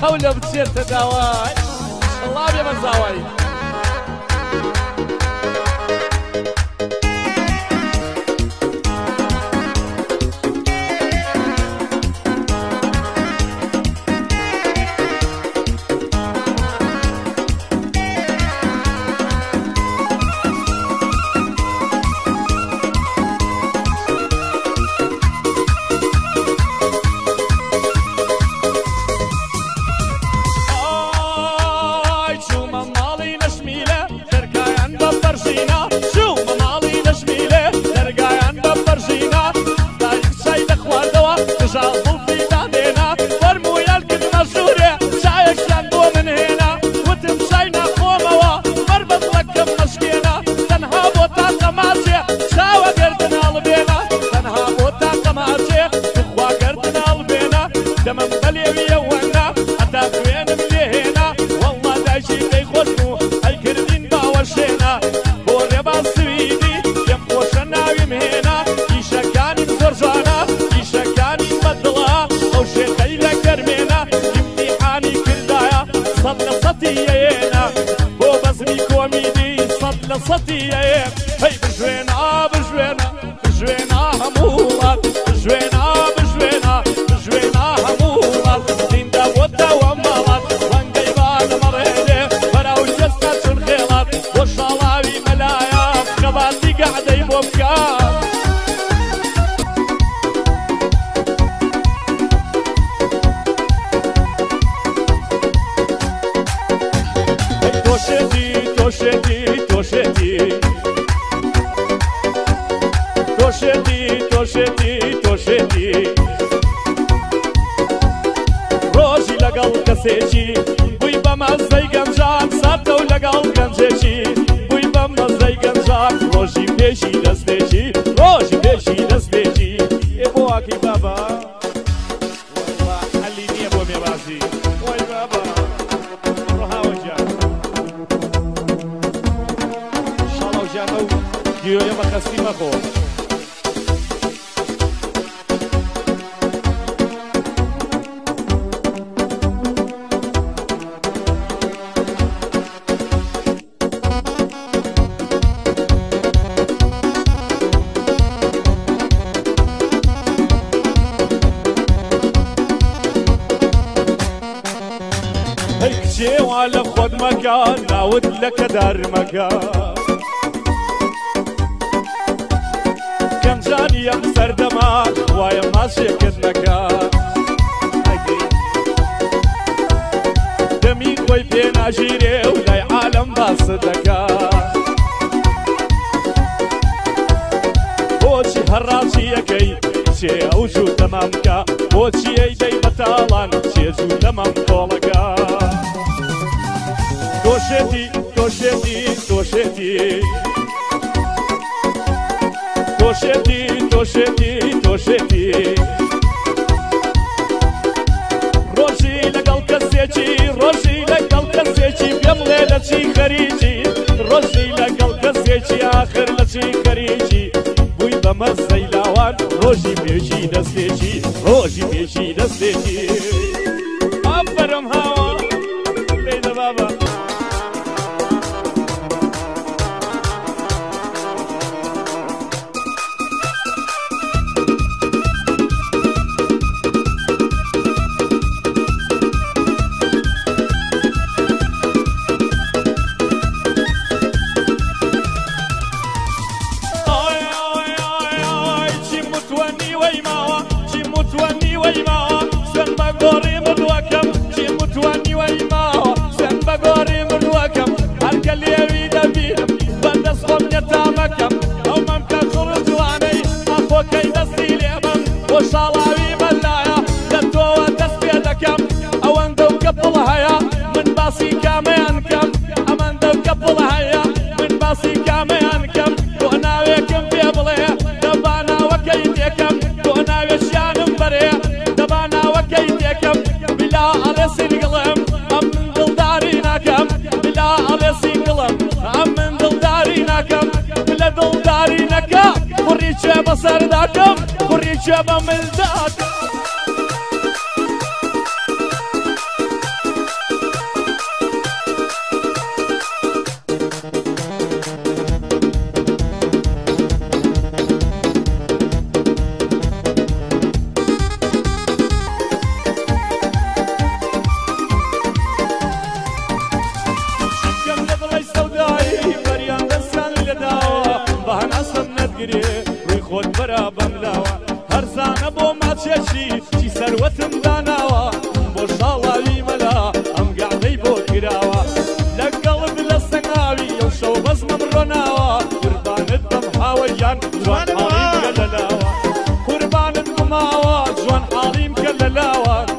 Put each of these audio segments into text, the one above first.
هەولە بچێتە داوای الله بێ بەرزاوایی على خود مكان ناود لك دار مكان كم جاني يا سردمان ويا ماشي كد مكان دمي خوي فينا جيري ولاي عالم باصدكا بوشي هراشي يكي شي اوجو تمامكا بوشي ايدي بطالان شي جو تمام طولكا توشتي توشتي توشتي توشتي توشتي توشتي روشي لقل كسيتي روشي لقل كسيتي بيملي لشي خريجي روشي لقل كسيتي آخر لشي خريجي بوي بمزي لاوان روشي بيشي دستيتي روشي بيشي دستيتي أفرم هوا ليدا بابا بصرداكم وريشة بملداكم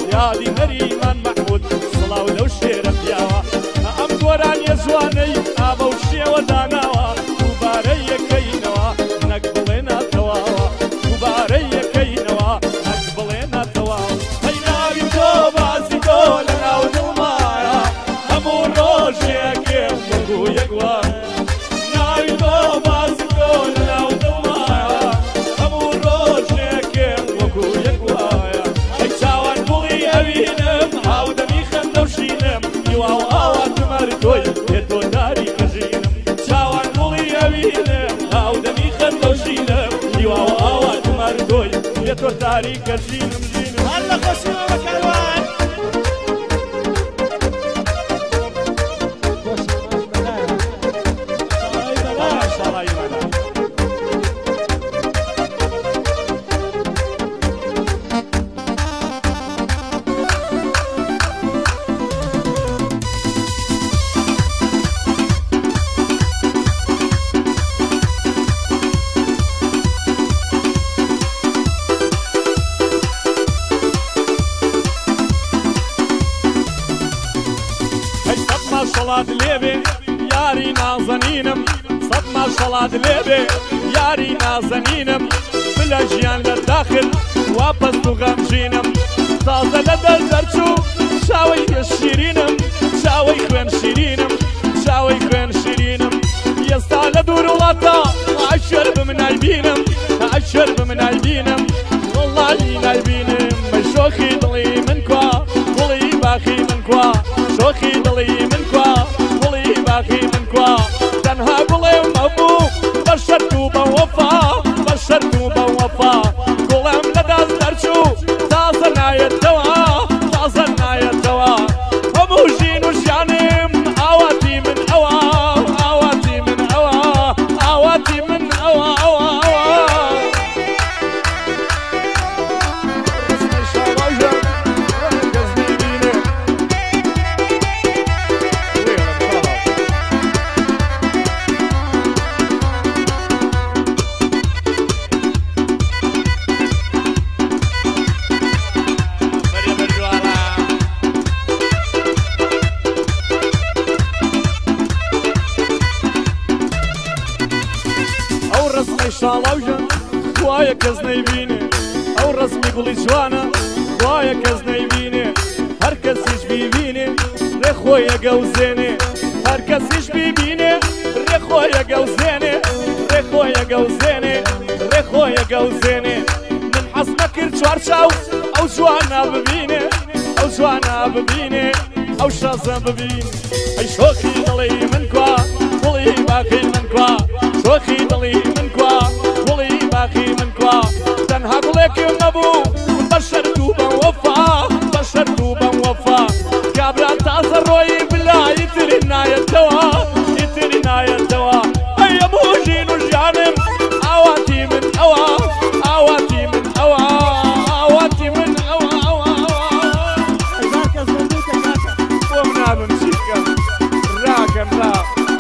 یادی هەریمان مەحموود سڵاو لەو شێرە پیاوە ئەم گۆرانیە جوانەی ئابە و شێوە داناوە دووبارەی یەکەینەوە نەک بڵێنە تەواوە دووبارەی یەکەینەوە نەک بڵێنە تەواو هەی ناوی تۆ باسی تۆ لە ناو دڵمایە هەموو ڕۆژێکێم وەکو یەک وایە ناوی تۆ باسی تۆ لە ناو دڵمایە هەموو ڕۆژێکێم وەکو یەک وایە هەی چاوان بوڵی ئەوینم هاودەمی خەندە و شینم دیواو ئاواتمەر تۆی پێتۆ داری کەژینم چاوان بوڵی ئەوینم هاودەمی خەندە و شینم دیواو ئاواتمەر تۆی پێتۆ داری کەژینم ژینم هەر لە خۆشیەوە کەروان ماشەڵات لێبێ یاری نازەنینم سەد ماشەڵات لێبێ یاری نازەنینم بلە ژیان لە داخل وا پەست و غەمژینم تازە لە دەرچوو چاوەی شیرینم چاوەی خوێن شیرینم چاوەی خوێن شیرینم ئێستا لە دوور وڵاتە ئاشێر بم نایبینم ئاشێر بم نایبینم وەڵڵاهی نایبینم بە شۆخی دڵی من کوا گوڵی باخی من کوا شۆخی دڵی من کوا گوڵی باخی من کوا تەنها گوڵێم هەبوو بە شەرت و بە وەفا بە شەرت و بە وەفا گوڵم لە دەست دەرچوو تازە نایەتەوە تازە نایەتەوە هەموو ژین و ژیانم ئاواتی من ئەوە ئاواتی من ئەوە ئاواتی من ئەوە ئەوە شاڵاوژە وایە کەس نەیبینێ ئەو ڕسمی گوڵی جوانە وایە کەس نەیبینێ هەر کەسیش بیبینێ ڕێ خۆی ئەگەوزێنێ هەر کەسیش بیبینێ ڕێ خۆی ئەگەوزێنێ ڕێ خۆی ئەگەوزێنێ ڕێ خۆی ئەگەوزێنێ من حەزمە کرد چوارچاو ئەو جوانە ببینێ ئەو جوانە ببینێ ئەو شازە ببین ئەی شۆخی دڵی من کوا گوڵی باقی من کوا شۆخی دڵی من کوا گوڵی باقی من کوا تەنها گوڵێکم نەبوو بە شەرت و بە وەفا بە شەرت و بە وەفا کابرا تازە ڕۆی بلا ئیتری نایەتەوە ئیتری نایەتەوە ئەی هەموو ژین و ژیانم ئاواتی من ئەوە ئاواتی من ئەوە ئاواتی من ئەوە ئەوە هەزار کەس بەندووکە کاکە بۆ منابم چی بکەم ڕاکەم ڕا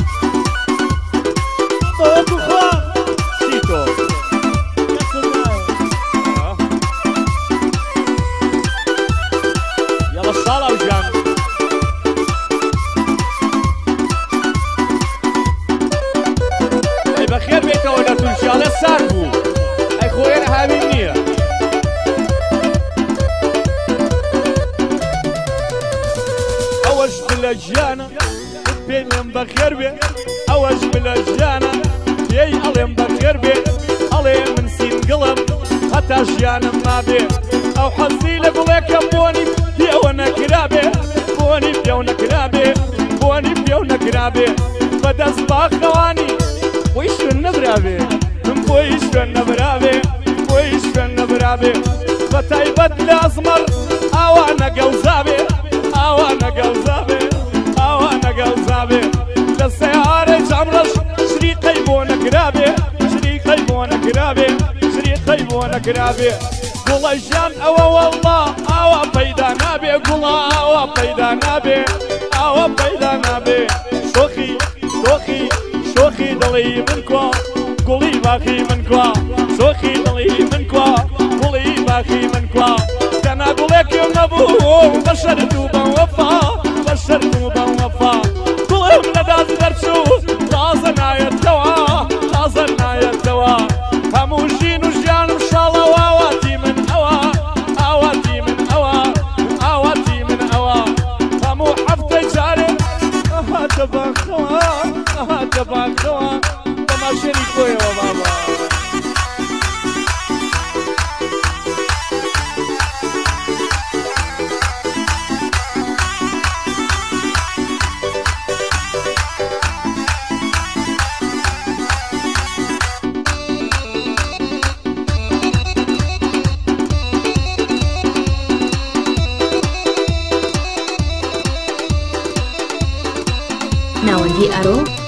بەوەکو خوا چی تۆ کەسم نایە یاڵە ساڵاو ژیان ئەی بەخێر بێتەوە لە تونشیاڵە سار بوو ئەی خۆیان هاوین نییە ئەوەش بلە ژیانە پێم بەخێر بێ ئەوەش بلە ژیانە پێی ئەڵێم بەخێر بێ ئەڵێ من سینگڵم هەتا ژیانم نابێ ئەو حەزی لە گوڵێکم بۆنی پێوە نەکرابێ بۆنی پێو نەکرابێ بۆنی پێو نەکرابێ بەدەست باخەوانی بۆی شوێن نەبرابێ من بۆی شوێن نەبرابێ بۆی شوێن نەبرابێ بە تایبەت لە ئەزمەر ئاوا نەگەوزابێ ئاوا نەگەوزابێ ئاوا نەگەوزابێ لە سەیارەی جامڕەش شریقەی بۆ نەکرابێ شریقەی بۆ نەکرابێ شریقەی بۆ نەکرابێ گوڵە ژیان ئەوە وەڵڵا ئاوا پەیدا نابێ گوڵە ئاوا پەیدا نابێ ئاوا پەیدا نابێ شۆخی شۆخی شۆخی دڵی من کوا گوڵی باخی من کوا شۆخی دڵی من کوا گوڵی باخی من کوا تەنها گوڵێکم نەبوو بشرت وبوفا بشرت وبوفا كلهم لداز درشو لازنا يتوا لازنا يتوا هموجين وجيان ان شاء الله وواتي من هوا اواتي من هوا اواتي من هوا همو حفتي جاري تبا خوا تبا خوا تماشيني كوي وبابا ناوەندی ئەرۆ